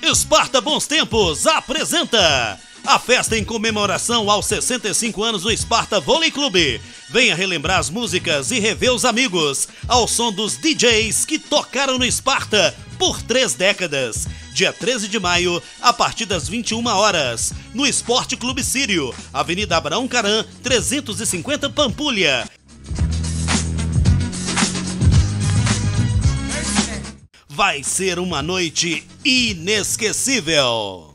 Esparta Bons Tempos apresenta a festa em comemoração aos 65 anos do Esparta Vôlei Clube. Venha relembrar as músicas e rever os amigos ao som dos DJs que tocaram no Esparta por 3 décadas. Dia 13 de maio, a partir das 21 horas, no Esporte Clube Sírio, Avenida Abraão Caram, 350 Pampulha. Vai ser uma noite inesquecível.